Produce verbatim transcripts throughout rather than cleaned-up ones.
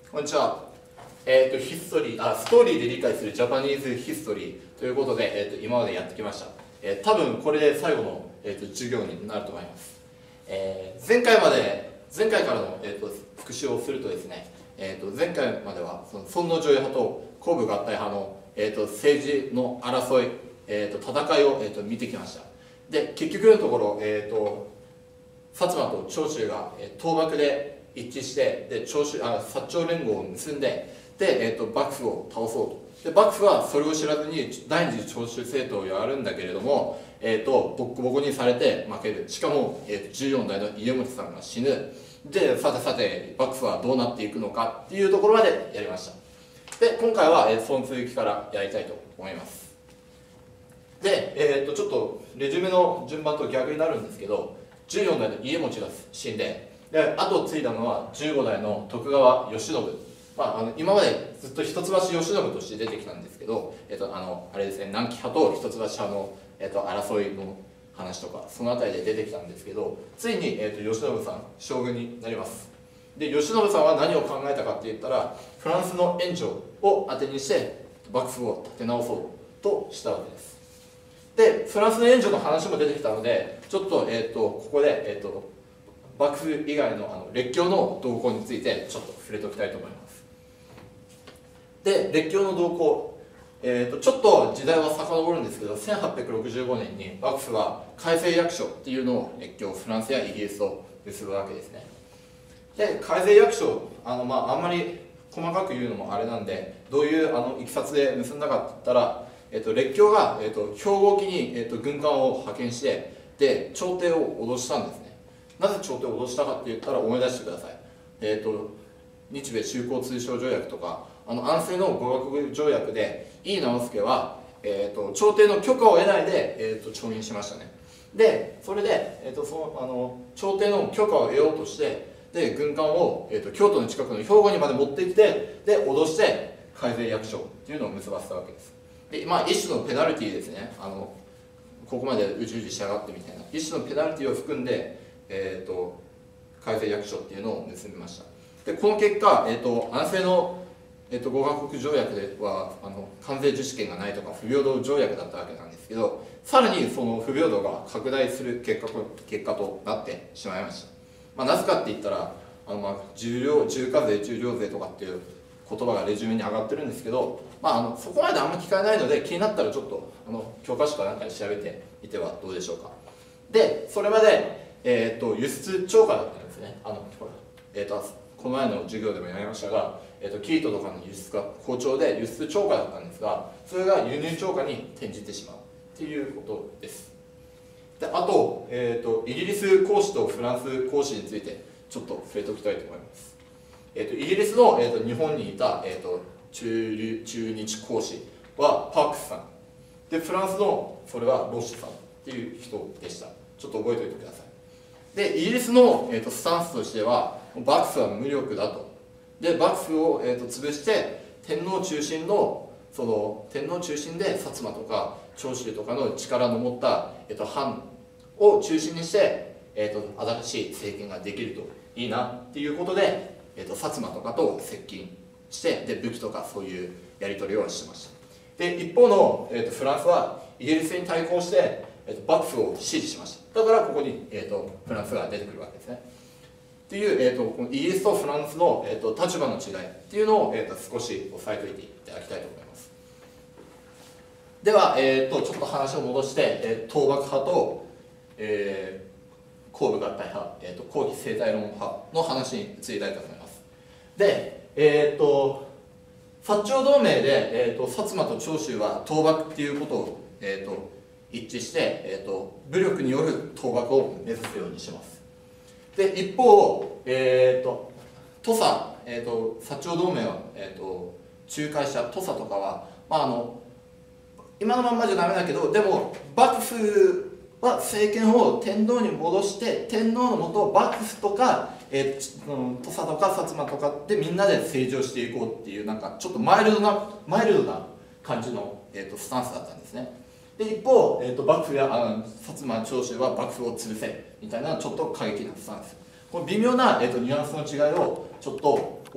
こんにちは。えっ、ー、とヒストリーあストーリーで理解するジャパニーズヒストリーということで、えー、と今までやってきました。えー、多分これで最後の、えー、と授業になると思います。えー、前回まで前回からの、えー、と復習をするとですね、えー、と前回まではその尊王攘夷派と皇武合体派の、えー、と政治の争い、えー、と戦いを、えー、と見てきました。で結局のところ、えー、と薩摩と長州が、えー、倒幕で一致してで長州あ薩長連合を結んでで、えー、と幕府を倒そうと。で幕府はそれを知らずに第二次長州政党をやるんだけれども、えー、とボッコボコにされて負ける。しかも、えー、とじゅうよん代の家茂さんが死ぬ。でさてさて幕府はどうなっていくのかっていうところまでやりました。で今回は、えー、その続きからやりたいと思います。で、えー、とちょっとレジュメの順番と逆になるんですけど、じゅうよん代の家茂が死んでで後を継いだのはじゅうご代の徳川慶喜。まあ、あの今までずっと一橋慶喜として出てきたんですけど、えっと、あのあれですね、南紀派と一橋派の、えっと、争いの話とかその辺りで出てきたんですけど、ついに、えっと、慶喜さん将軍になります。で慶喜さんは何を考えたかって言ったら、フランスの援助を当てにして幕府を立て直そうとしたわけです。でフランスの援助の話も出てきたので、ちょっと、えっと、ここで、えっと、幕府以外のあの列強の動向についてちょっと触れておきたいと思います。で列強の動向、えー、とちょっと時代は遡るんですけど、せんはっぴゃくろくじゅうごねんに幕府は改正役所っていうのを列強フランスやイギリスと結ぶわけですね。で改正役所、あの、まあ、あんまり細かく言うのもあれなんで、どういうあのいきさつで結んだかって言ったら、えー、と列強が、えー、と兵庫沖に、えー、と軍艦を派遣してで朝廷を脅したんですね。なぜ朝廷を脅したかって言ったら思い出してください。えー、と日米修好通商条約とかあの安政の語学条約で井伊直弼は、えー、と朝廷の許可を得ないで、えー、と調印しましたね。でそれで、えー、とそのあの朝廷の許可を得ようとしてで軍艦を、えー、と京都の近くの兵庫にまで持ってきてで脅して改正役所っていうのを結ばせたわけです。で、まあ、一種のペナルティーですね。あのここまでうじうじしやがってみたいな一種のペナルティーを含んで、えー、と改正役所っていうのを結びました。でこの結果、えー、と安政の、えー、とごカ国条約ではあの関税自主権がないとか不平等条約だったわけなんですけど、さらにその不平等が拡大する結果結果となってしまいました。まあ、なぜかって言ったらあの、まあ、重量重課税重量税とかっていう言葉がレジュメに上がってるんですけど、まあ、あのそこまであんま聞かないので気になったらちょっとあの教科書かなんかで調べてみてはどうでしょうか。でそれまで、えー、と輸出超過だったんですね。あのほら、えー、とこの前の授業でもやりましたが、えー、と生糸とかの輸出が好調で輸出超過だったんですが、それが輸入超過に転じてしまうっていうことです。であと,、えー、とイギリス公使とフランス公使についてちょっと触れておきたいと思います。えー、とイギリスの、えー、と日本にいた、えー、と中, 中日公使はパークスさんで、フランスのそれはロッシュさんっていう人でした。ちょっと覚えておいてください。でイギリスの、えー、とスタンスとしては幕府は無力だと。で幕府を、えー、と潰して天皇中心のその天皇中心で薩摩とか長州とかの力の持った、えー、と藩を中心にして、えー、と新しい政権ができるといいなっていうことで、えー、と薩摩とかと接近してで武器とかそういうやり取りをしてました。で一方の、えー、とフランスはイギリスに対抗して、えー、と幕府を支持しました。だからここに、えー、とフランスが出てくるわけですね。っていう、えー、とこのイギリスとフランスの、えー、と立場の違いっていうのを、えー、と少し押さえておいていただきたいと思います。では、えー、とちょっと話を戻して、えー、倒幕派と、えー、皇武合体派、えー、と後期生態論派の話に移りたいと思います。で、えー、と薩長同盟で、えー、と薩摩と長州は倒幕っていうことを、えー、と一致して、えー、と武力による倒幕を目指すようにします。で一方、えー、と土佐、えー、と薩長同盟は、えー、と仲介者土佐とかは、まあ、あの今のまんまじゃダメだけど、でも幕府は政権を天皇に戻して天皇のもと幕府とか、えー、うん、土佐とか薩摩とかでみんなで政治をしていこうっていうなんかちょっとマイルドなマイルドな感じの、えー、とスタンスだったんですね。で一方、えー、と幕府やあの薩摩長州は幕府を潰せみたいなちょっと過激なスタンス。この微妙な、えー、とニュアンスの違いをちょっと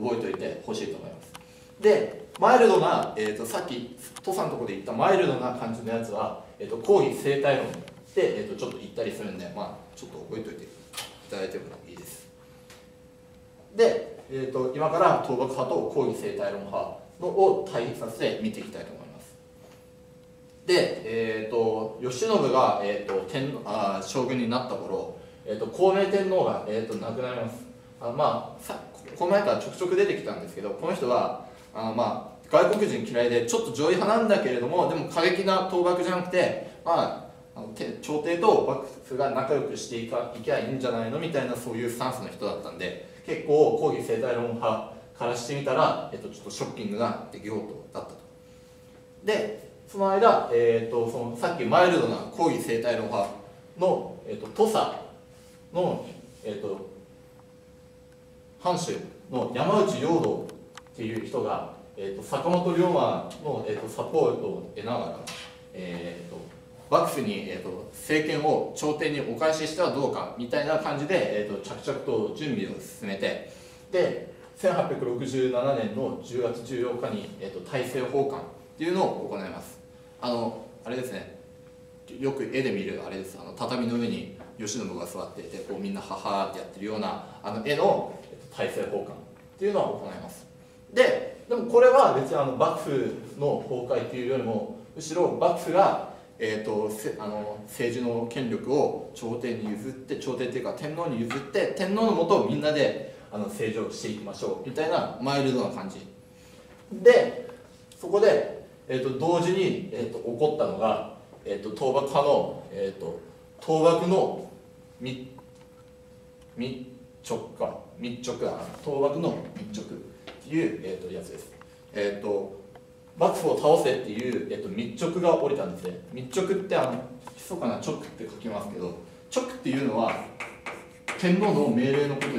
覚えておいてほしいと思います。でマイルドな、えー、とさっき土佐のところで言ったマイルドな感じのやつは、えー、と講義生態論で、えー、とちょっと言ったりするんで、まあ、ちょっと覚えておいていただいてもいいです。で、えー、と今から倒幕派と講義生態論派のを対比させて見ていきたいと思います。で、えー、と慶喜が、えー、と天あ将軍になった頃、えー、と孝明天皇が、えー、と亡くなります。あまあ、さこの前からちょくちょく出てきたんですけど、この人はあまあ外国人嫌いでちょっと上位派なんだけれども、でも過激な倒幕じゃなくて、まあ、あの朝廷と幕府が仲良くしていかいけばいいんじゃないのみたいな、そういうスタンスの人だったんで、結構講義生態論派からしてみたら、えっと、ちょっとショッキングな出来事だったと。でその間、えー、とそのさっきマイルドな講義生態論派の、えー、と土佐の、えー、と藩主の山内容堂っていう人が、えー、と坂本龍馬の、えー、とサポートを得ながら、えー、と幕府に、えー、と政権を朝廷にお返ししてはどうかみたいな感じで、えー、と着々と準備を進めて、でせんはっぴゃくろくじゅうななねんのじゅうがつじゅうよっかに、えー、と大政奉還っていうのを行います。あのあれですね、よく絵で見るあれです。あの畳の上に慶喜が座っていて、こうみんなははーってやってるようなあの絵の大政奉還っていうのを行います。ででもこれは別にあの幕府の崩壊っていうよりも、むしろ幕府が、えー、とせあの政治の権力を朝廷に譲って、朝廷っていうか天皇に譲って、天皇のもとをみんなであの政治をしていきましょうみたいなマイルドな感じで、そこで、えー、と同時に、えー、と起こったのが、えー、と倒幕派の、えー、と倒幕の密密直か密直だ倒幕の密直っていう、えー、とやつです。えっ、ー、と幕府を倒せっていう、えー、と密直が降りたんですね。密直ってあの密かな直って書きますけど、直っていうのは天皇の命令のことです。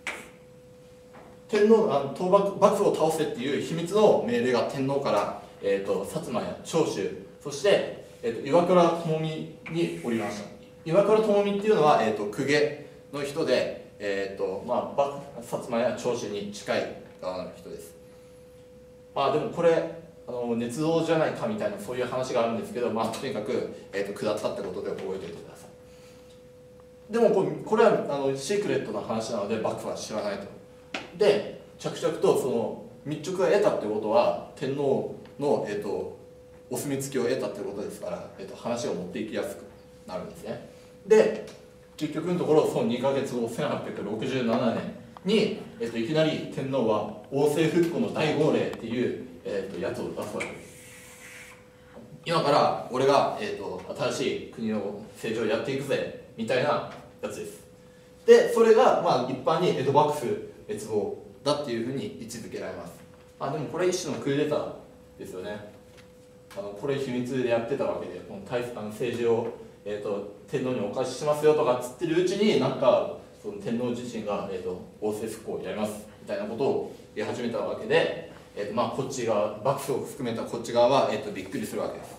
天皇あの倒幕幕府を倒せっていう秘密の命令が天皇から、えー、と薩摩や長州、そして、えー、と岩倉具視に降りました。岩倉具視っていうのは、えー、と公家の人で、えーとまあ、薩摩や長州に近い側の人です。まあでもこれあの捏造じゃないかみたいなそういう話があるんですけど、まあ、とにかく、えー、と下ったってことで覚えておいてください。でもこれこれはあのシークレットな話なので幕府は知らないと。で着々とその密直が得たってことは天皇の、えー、とお墨付きを得たってことですから、えー、と話を持っていきやすくなるんですね。で結局のところそのにかげつごせんはっぴゃくろくじゅうななねんに、えー、といきなり天皇は王政復古の大号令っていう、えー、とやつを出すわけです。今から俺が、えー、と新しい国の政治をやっていくぜみたいなやつです。でそれが、まあ、一般に江戸幕府滅亡だっていうふうに位置づけられます。あでもこれ一種のクーデターですよね。あのこれ秘密でやってたわけで、この大あの政治を、えー、と天皇にお返ししますよとかっつってるうちに、なんかその天皇自身が、えー、と王政復興をやりますみたいなことを言い始めたわけで、えーとまあ、こっち側幕府を含めたこっち側は、えー、とびっくりするわけです。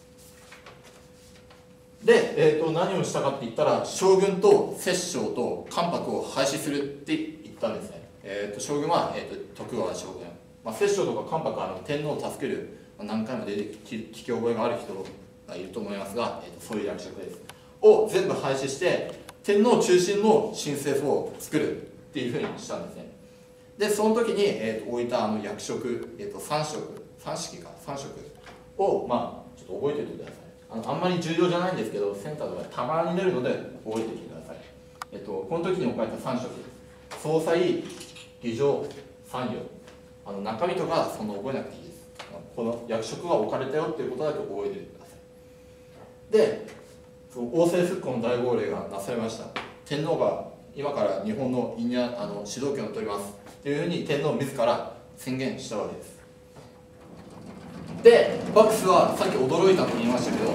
で、えー、と何をしたかって言ったら、将軍と摂政と関白を廃止するって言ったんですね。えー、と将軍は、えー、と徳川将軍、まあ、摂政とか関白はあの天皇を助ける、まあ、何回も出て聞き覚えがある人がいると思いますが、えー、とそういう役職ですを全部廃止して天皇中心の新政府を作るっていうふうにしたんですね。でその時に、えー、と置いたあの役職、えー、とさん職さん式かさん職を、まあ、ちょっと覚えておいてください。あのあんまり重要じゃないんですけど、センターとかたまに出るので覚えておいてください。えっと、この時に置かれたさん職です。総裁、議場、参与。あの中身とかそんな覚えなくていいです。この役職が置かれたよっていうことだけ覚えておいてください。で、その王政復古の大号令がなされました。天皇が今から日本の院やあの指導権を取りますっていうふうに天皇自ら宣言したわけです。で幕府はさっき驚いたと言いましたけど、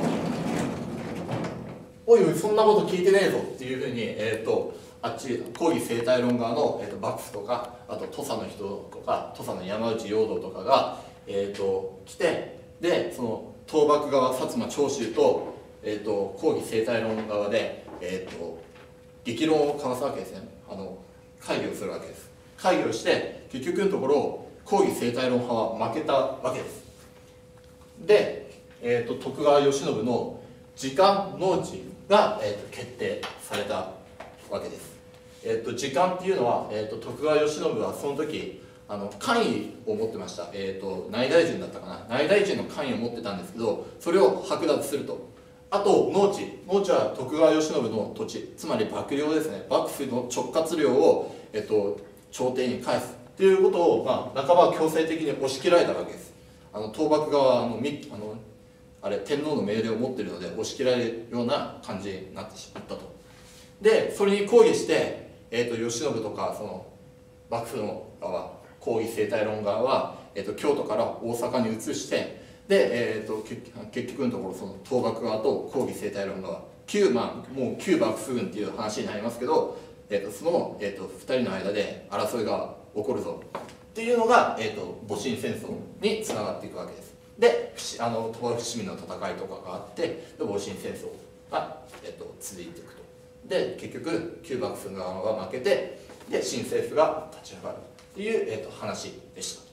おいおいそんなこと聞いてねえぞっていうふうに、えー、とあっち講義生態論側の、えー、と幕府とか、あと土佐の人とか土佐の山内容堂とかが、えー、と来て、でその倒幕側薩摩長州と,、えー、と講義生態論側で、えー、と激論を交わすわけですね。あの会議をするわけです。 会議をして結局のところ公儀生態論派は負けたわけです。で、えー、と徳川慶喜の時間農地が、えー、と決定されたわけです。えー、と時間っていうのは、えー、と徳川慶喜はその時あの官位を持ってました、えー、と内大臣だったかな、内大臣の官位を持ってたんですけど、それを剥奪すると。あと農地、農地は徳川慶喜の土地、つまり幕領ですね、幕府の直轄領を、えっと、朝廷に返すっていうことを、まあ、半ば強制的に押し切られたわけです。あの倒幕側はあのみあのあれ天皇の命令を持っているので押し切られるような感じになってしまったと。でそれに抗議して、えっと、慶喜とかその幕府の側、公儀生態論側は、えっと、京都から大阪に移して、で、えー、と結結局のところその倒幕側と公儀生態論側旧、まあ、もう旧幕府軍っていう話になりますけど、えー、とその、えー、とふたりの間で争いが起こるぞっていうのが、えー、と戊辰戦争につながっていくわけです。であの鳥羽伏見の戦いとかがあってで戊辰戦争が、えー、と続いていくと。で結局旧幕府側が負けてで新政府が立ち上がるっていう、えー、と話でした。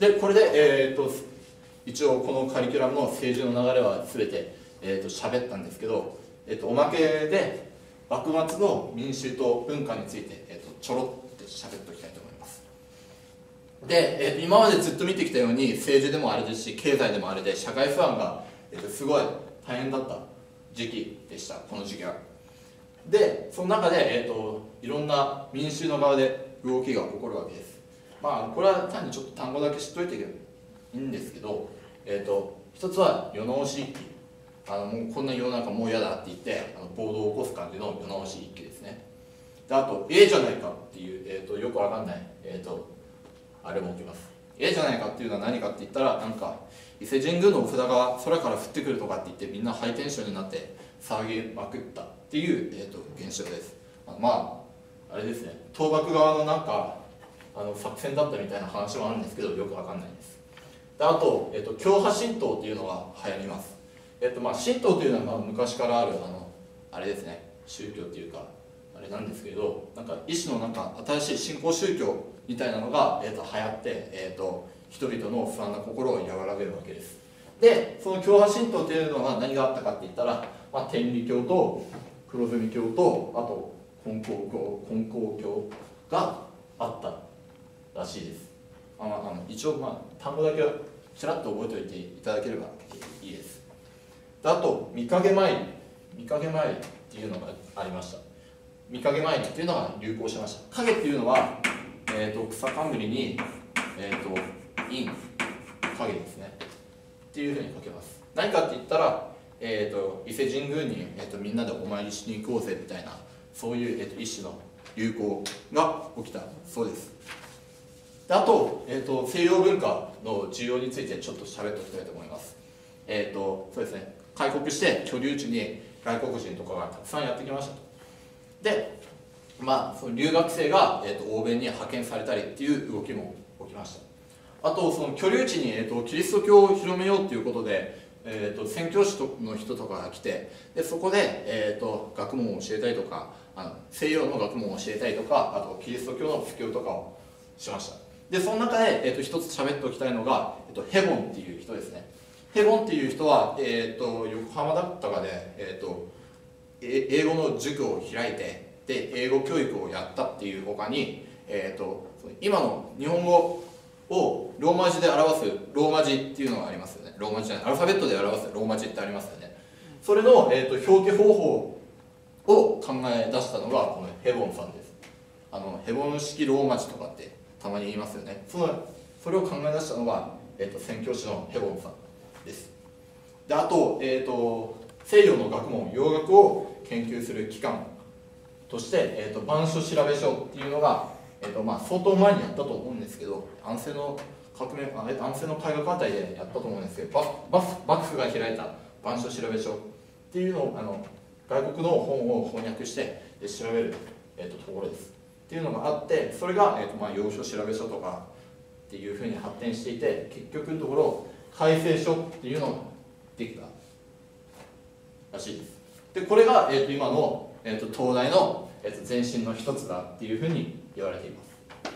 でこれで、えー、と一応このカリキュラムの政治の流れは全て、えー、と喋ったんですけど、えー、とおまけで幕末の民衆と文化について、えー、とちょろって喋っておきたいと思います。で、えー、と今までずっと見てきたように政治でもあれですし経済でもあれで社会不安が、えー、とすごい大変だった時期でした、この時期は。でその中で、えー、といろんな民衆の側で動きが起こるわけです。まあこれは単にちょっと単語だけ知っといていいんですけど、えー、と一つは世直し一揆、あのもうこんな世の中もう嫌だって言ってあの暴動を起こす感じの世直し一揆ですね。であとええじゃないかっていう、えー、とよくわかんない、えー、とあれも起きます。ええじゃないかっていうのは何かって言ったら、なんか伊勢神宮のお札が空から降ってくるとかって言ってみんなハイテンションになって騒ぎまくったっていう、えー、と現象です。まああれですね、倒幕側のなんかあの作戦だったみたいな話もあるんですけどよくわかんないです。であと、えっと、教派神道っていうのが流行ります。えっとまあ、神道というのはまあ昔からあるあのあれですね、宗教っていうかあれなんですけど、なんか一種のなんか新しい新興宗教みたいなのが、えっと、流行って、えっと、人々の不安な心を和らげるわけです。でその教派神道っていうのは何があったかって言ったら、まあ、天理教と黒住教とあと金光教金光教があったらしいです。あのあの一応まあ単語だけちらっと覚えておいていただければいいです。であと御影参り御影参りっていうのがありました。御影参りっていうのが流行しました。影っていうのは、えー、と草冠に、えー、と陰影ですねっていうふうに書けます。何かって言ったら、えー、と伊勢神宮に、えー、とみんなでお参りしに行こうぜみたいな、そういう、えー、と一種の流行が起きたそうです。であと、えー、と西洋文化の需要についてちょっと喋っておきたいと思います。えっ、とそうですね、開国して居留地に外国人とかがたくさんやってきましたと。でまあその留学生が、えー、と欧米に派遣されたりっていう動きも起きました。あとその居留地に、えー、とキリスト教を広めようっていうことで、えー、と宣教師の人とかが来て、でそこで、えー、と学問を教えたりとか、あの西洋の学問を教えたりとか、あとキリスト教の布教とかをしました。でその中で、えー、と一つ喋っておきたいのが、えー、とヘボンっていう人ですね。ヘボンっていう人は、えー、と横浜だったかで、えー、と英語の塾を開いてで英語教育をやったっていうほかに、えー、と今の日本語をローマ字で表すローマ字っていうのがありますよね。ローマ字じゃない、アルファベットで表すローマ字ってありますよね。それの、えー、と表記方法を考え出したのがこのヘボンさんです。あのヘボン式ローマ字とかってたまに言いますよね。そのそれを考え出したのが、えー、と宣教師のヘボンさんです。であと、えー、と西洋の学問洋学を研究する機関として、えー、と板書調べ書っていうのが、えーとまあ、相当前にやったと思うんですけど、安政の革命あれ安政の改革あたりでやったと思うんですけど、幕幕府が開いた板書調べ書っていうのをあの外国の本を翻訳して調べる、えー、とところですっていうのがあって、それが、えーとまあ、洋書調べ書とかっていうふうに発展していて、結局のところ改正書っていうのができたらしいです。でこれが、えー、と今の、えー、と東大の、えー、と前身の一つだっていうふうに言われています。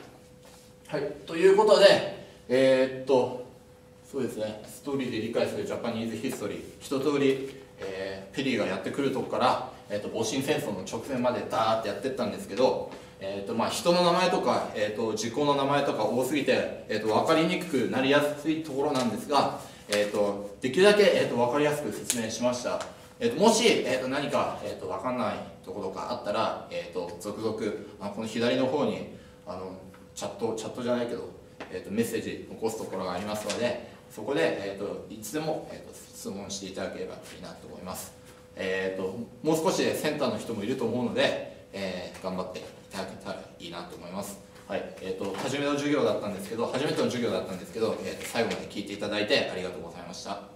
はい、ということで、えー、っと、そうですね、ストーリーで理解するジャパニーズヒストリー、一通り、えー、ペリーがやってくるとこから、えー、っと戊辰戦争の直前までダーってやってったんですけど、えーとまあ、人の名前とか、えー、と時効の名前とか多すぎて、えー、と分かりにくくなりやすいところなんですが、えー、とできるだけ、えー、と分かりやすく説明しました。えー、ともし、えー、と何か、えー、と分かんないところがあったら、えー、と続々あこの左の方にあのチャットチャットじゃないけど、えー、とメッセージ残すところがありますので、そこで、えー、といつでも、えー、と質問していただければいいなと思います。えー、ともう少しでセンターの人もいると思うので、えー、頑張っていただけたらいいなと思います。はい、えー、と初めの授業だったんですけど初めての授業だったんですけど、えー、と最後まで聞いていただいてありがとうございました。